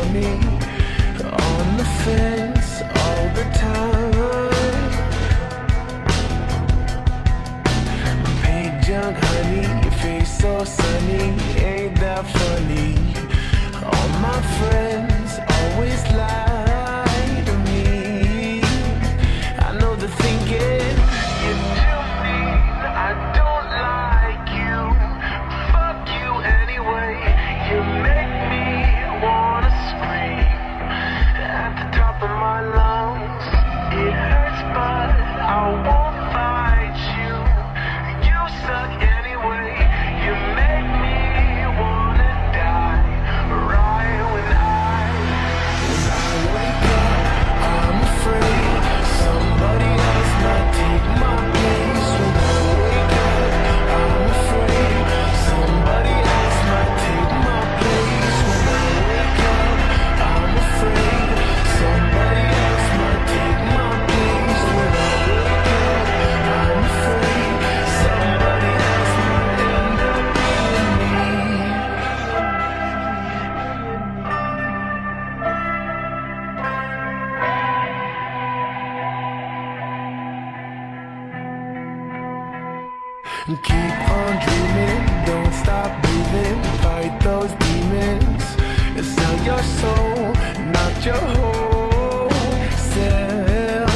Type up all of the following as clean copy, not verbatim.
me on the fence all the time. Big junk honey, your face so sunny, ain't that funny? All my friends always lie to me. I know they're thinking you're too mean, I don't like you. Fuck you anyway. You make me wanna scream at the top of my lungs. It hurts, but I won't fight you. You suck anyway. You make me wanna die right when I wake up. I'm afraid somebody else might take my place. When I wake up, I'm afraid somebody else might take my place. When I wake up, I'm afraid somebody else might take my place. When I wake up, I'm afraid somebody else might end up being me. Keep on dreaming, don't stop breathing, fight those demons. Sell your soul, not your whole self.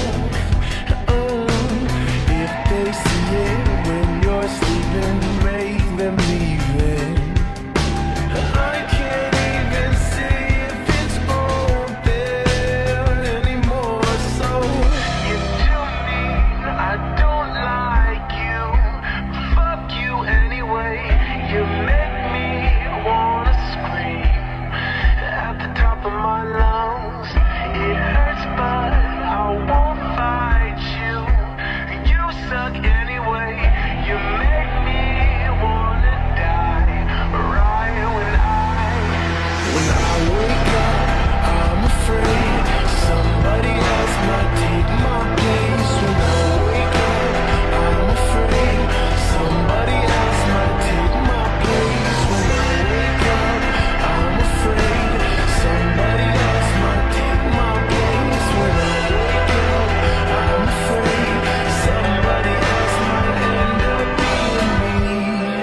If they see it when you're sleeping, make them leave it. I can't even see if it's all there anymore. So you're too mean, I don't like you. Fuck you anyway. You make me wanna scream at the top of my lungs. It hurts, but I won't fight you. You suck anyway. You make me wanna die right when I wake up. I'm afraid somebody else might take my place. When I wake up, I'm afraid somebody else might take my place. When I wake up, I'm afraid somebody else might take my place. When I wake up, I'm afraid somebody else might end up being me.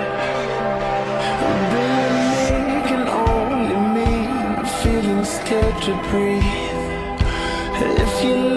Being me can only mean feeling scared to breathe. If you